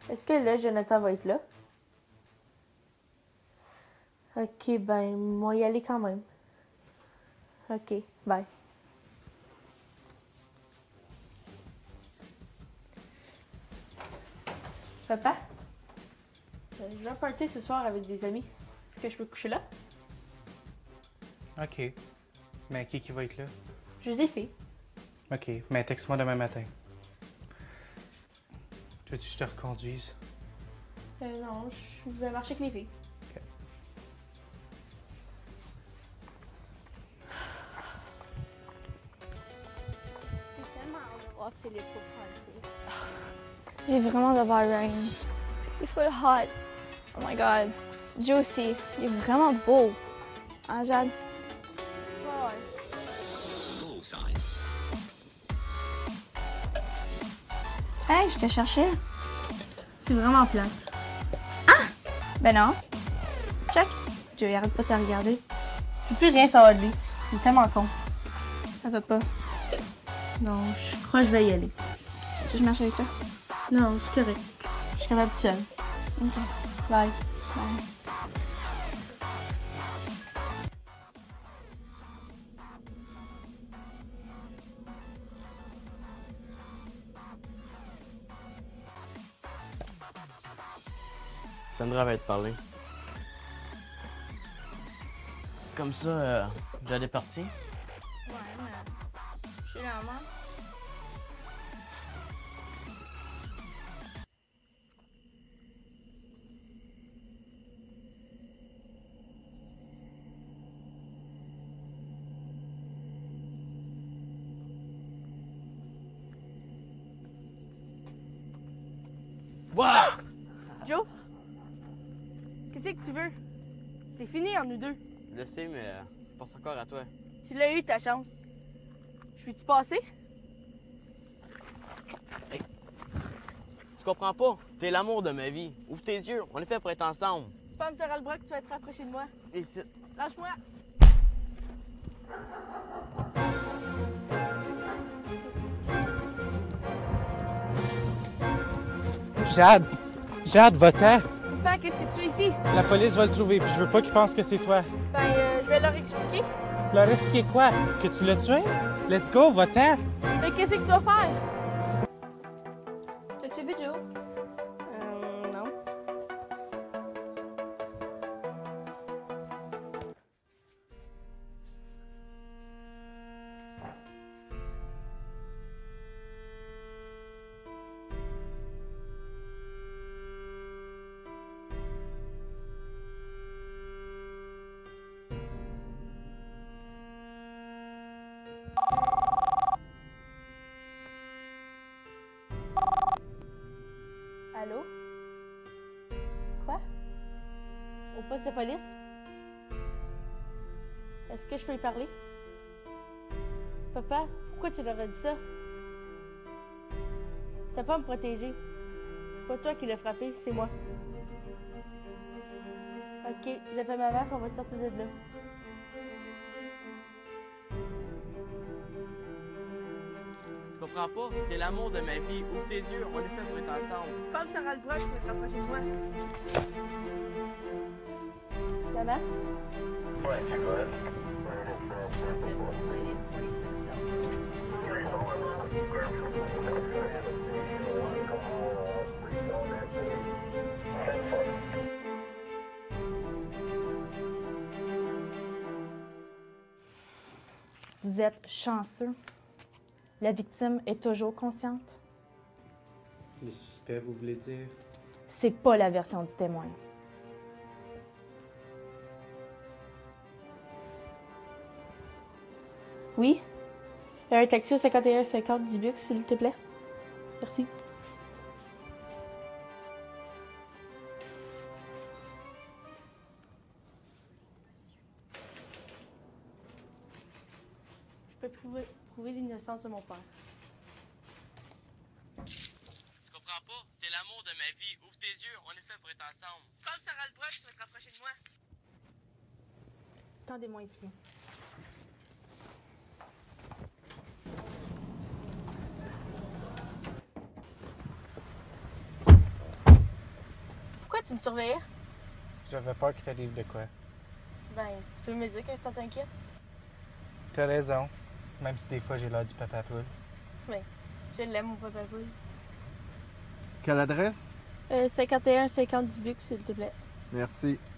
Est-ce que là, Jonathan va être là? Ok, ben, moi y aller quand même. Ok, bye. Papa? Je vais un party ce soir avec des amis. Est-ce que je peux coucher là? OK. Mais qui va être là? Juste des filles. OK, mais texte-moi demain matin. Tu veux que je te reconduise? Non, je vais marcher avec les filles. OK. J'ai tellement hâte de voir Philippe au party. J'ai vraiment de voir Ryan. Il est full hot. Oh my god. Juicy. Il est vraiment beau. Hein, Jade? Hey, je te cherchais. C'est vraiment plate. Ben non. Check. Dieu, arrête pas de te regarder. Je peux plus rien savoir de lui. Il est tellement con. Ça va pas. Non, je crois que je vais y aller. Tu veux que je marche avec toi? Non, c'est correct. Je suis capable toute seule. Ok. Bye. Bye. Sandra va te parler. Comme ça, Jade est partie? Ouais, mais je suis là, moi. Wow! Joe? Qu'est-ce que tu veux? C'est fini entre nous deux. Je le sais, mais je pense encore à toi. Tu l'as eu ta chance. Je suis-tu passé? Tu comprends pas? T'es l'amour de ma vie. Ouvre tes yeux, on est fait pour être ensemble. C'est pas me faire le bras que tu vas te rapprocher de moi. Et c'est... Lâche-moi! Jade! Jade, va-t'en! Papa, qu'est-ce que tu fais ici? La police va le trouver, puis je veux pas qu'ils pensent que c'est toi. Ben, je vais leur expliquer. Leur expliquer quoi? Que tu l'as tué? Let's go, va-t'en! Mais qu'est-ce que tu vas faire? T'as-tu vu Joe? Non. Allô? Quoi? Au poste de police? Est-ce que je peux y parler? Papa, pourquoi tu leur as dit ça? T'as pas à me protéger. C'est pas toi qui l'as frappé, c'est moi. Ok, j'appelle ma mère et on va te sortir de là. Tu comprends pas? T'es l'amour de ma vie. Ouvre tes yeux, on est fait pour être ensemble. C'est pas me serrer le bras que tu vas te rapprocher de moi. Maman? Vous êtes chanceux. La victime est toujours consciente. Le suspect, vous voulez dire? C'est pas la version du témoin. Oui? Il y a un taxi au 5150 du Bux, s'il te plaît. Merci. Je peux prouver l'innocence de mon père. Tu comprends pas? T'es l'amour de ma vie. Ouvre tes yeux, on est fait pour être ensemble. C'est pas me serrer le bras que tu vas te rapprocher de moi. Attendez-moi ici. tu me surveillais? J'avais peur qu'il t'arrive de quoi. Ben, tu peux me dire que ça t'inquiète? T'as raison. Même si des fois j'ai l'air du papa poule. Je l'aime, mon papa poule. Quelle adresse? 51-50 du Buc, s'il te plaît. Merci.